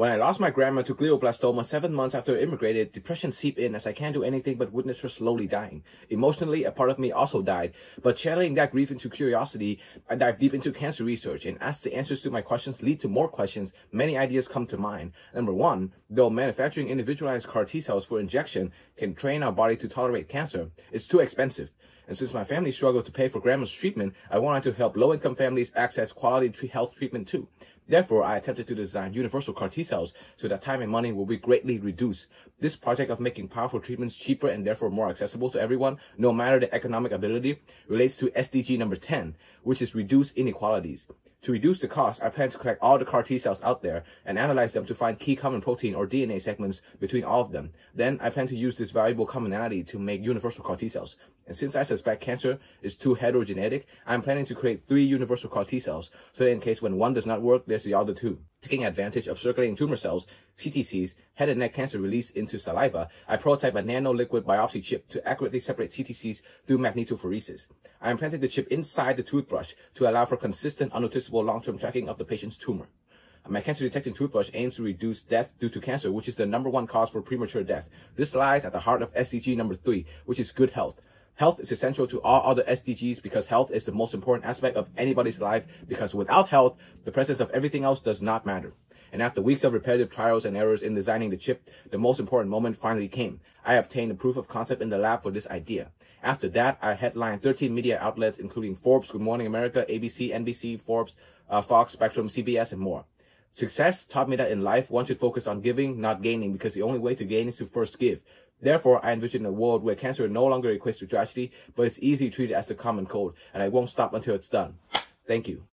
When I lost my grandma to glioblastoma 7 months after I immigrated, depression seeped in as I can't do anything but witness her slowly dying. Emotionally, a part of me also died, but channeling that grief into curiosity, I dived deep into cancer research, and as the answers to my questions lead to more questions, many ideas come to mind. Number one, though manufacturing individualized CAR T cells for injection can train our body to tolerate cancer, it's too expensive. And since my family struggled to pay for grandma's treatment, I wanted to help low-income families access quality health treatment too. Therefore, I attempted to design universal CAR T cells so that time and money will be greatly reduced. This project of making powerful treatments cheaper and therefore more accessible to everyone, no matter the economic ability, relates to SDG number 10, which is reduce inequalities. To reduce the cost, I plan to collect all the CAR T cells out there and analyze them to find key common protein or DNA segments between all of them. Then, I plan to use this valuable commonality to make universal CAR T cells. And since I suspect cancer is too heterogenetic, I'm planning to create 3 universal CAR T cells, so that in case when one does not work, there's the other 2. Taking advantage of circulating tumor cells, CTCs, head and neck cancer released into saliva, I prototype a nano-liquid biopsy chip to accurately separate CTCs through magnetophoresis. I implanted the chip inside the toothbrush to allow for consistent, unnoticeable long-term tracking of the patient's tumor. My cancer-detecting toothbrush aims to reduce death due to cancer, which is the #1 cause for premature death. This lies at the heart of SDG number 3, which is good health. Health is essential to all other SDGs because health is the most important aspect of anybody's life, because without health, the presence of everything else does not matter. And after weeks of repetitive trials and errors in designing the chip, the most important moment finally came. I obtained a proof of concept in the lab for this idea. After that, I headlined 13 media outlets, including Forbes, Good Morning America, ABC, NBC, Forbes, Fox, Spectrum, CBS, and more. Success taught me that in life, one should focus on giving, not gaining, because the only way to gain is to first give. Therefore, I envision a world where cancer no longer equates to tragedy, but it's easily treated as the common cold, and I won't stop until it's done. Thank you.